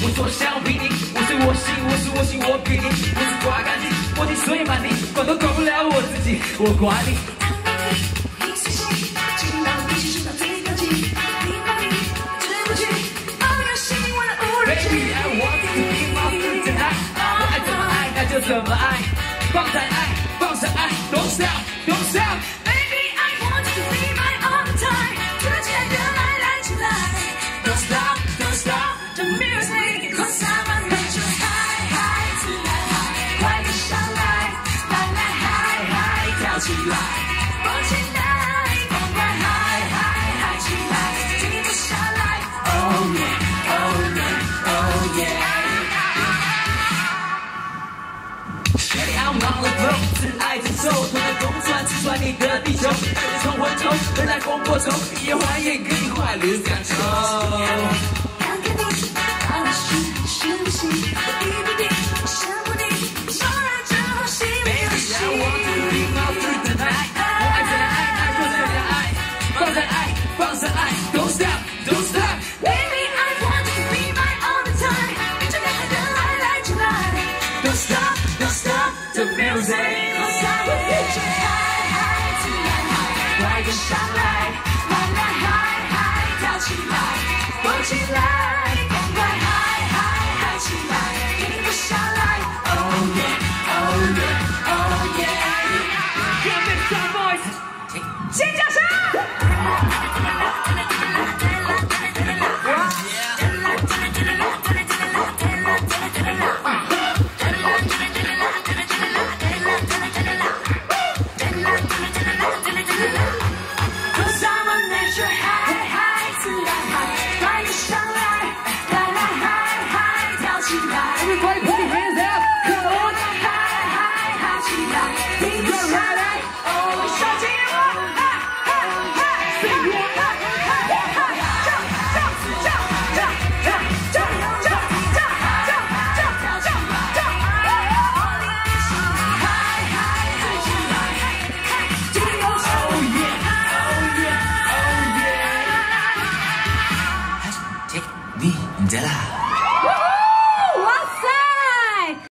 我所向披靡，我是我行，我是我行，我比你，我是刮干净，我听水满地，管都管不了我自己，我管你。Baby, I want to be my friend tonight. 我爱怎么爱，那就怎么爱，放胆爱，放上爱 ，Don't stop, don't stop. Baby, I want to be my all the time. 突然间热来起来 Don't stop, don't stop. The music, cause I want to just high high 自然high，快点上来，来来 high high 跳起来，蹦起来，赶快 high high high 起来，停不下来。Oh yeah, oh yeah, oh yeah. Baby, I'm on the road， 自爱自受，头脑公转，吃穿你的地球，带着冲昏头，人来疯过头，一夜欢宴，跟你快乐感受。 看看你，到底是不是一不定，想不定，说来之后心里有心。 Baby, I want to be my friend tonight。我爱怎样爱，那就怎样爱，放胆爱，放上爱 ，Don't stop, don't stop. Baby, I want to be my all the time。这两个人来起来 Don't stop, don't stop the music。 ，cause I want to just high high 自然 high， 快点上来，来来 high high 跳起来，蹦起来，赶快 high high high 起来，停不下来。Oh yeah, oh yeah, oh yeah。 Give me some voice。 先掌声。Cause I'm a natural high high 自然 high， 快点上来，来来 high high 跳起来。 Everybody put your hands up, come on。 high high high 起来，停不下来。哦，小心我， Take me, Della。